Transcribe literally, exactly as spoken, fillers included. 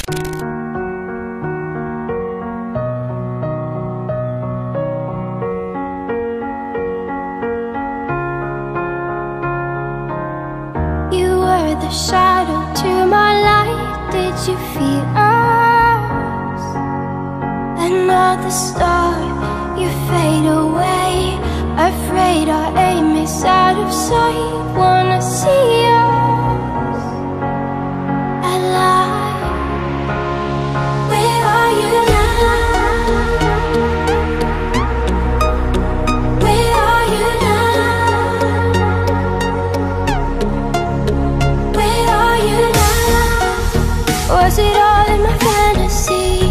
The shadow to my light, did you feel us? Another star, you fade away. Afraid our aim is out of sight. Wanna see us alive. Where are you now? Where are you now? Was it all in my fantasy?